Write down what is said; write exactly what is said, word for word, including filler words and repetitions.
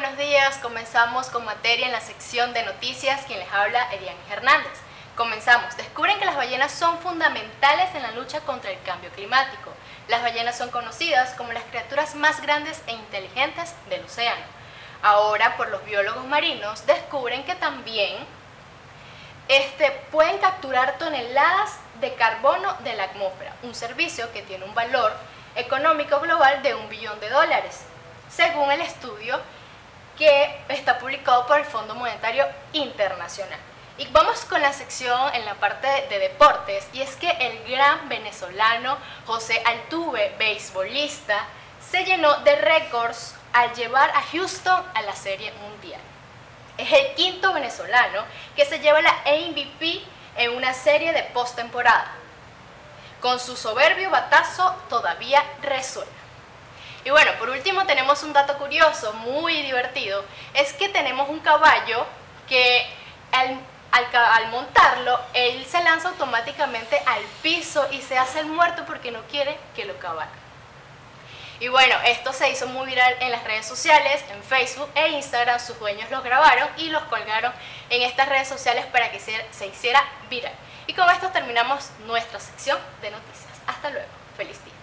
buenos días. Comenzamos con materia en la sección de noticias. Quien les habla, Eliane Hernández. Comenzamos. Descubren que las ballenas son fundamentales en la lucha contra el cambio climático. Las ballenas son conocidas como las criaturas más grandes e inteligentes del océano. Ahora, por los biólogos marinos, descubren que también este, pueden capturar toneladas de carbono de la atmósfera, un servicio que tiene un valor económico global de un billón de dólares, según el estudio que está publicado por el Fondo Monetario Internacional. Y vamos con la sección en la parte de deportes, y es que el gran venezolano José Altuve, beisbolista, se llenó de récords al llevar a Houston a la Serie Mundial. Es el quinto venezolano que se lleva la M V P en una serie de postemporada. Con su soberbio batazo todavía resuena. Y bueno, por último tenemos un dato curioso, muy divertido, es que tenemos un caballo que al, al, al montarlo, él se lanza automáticamente al piso y se hace el muerto porque no quiere que lo cabalguen. Y bueno, esto se hizo muy viral en las redes sociales, en Facebook e Instagram. Sus dueños los grabaron y los colgaron en estas redes sociales para que se, se hiciera viral. Y con esto terminamos nuestra sección de noticias. Hasta luego. Feliz día.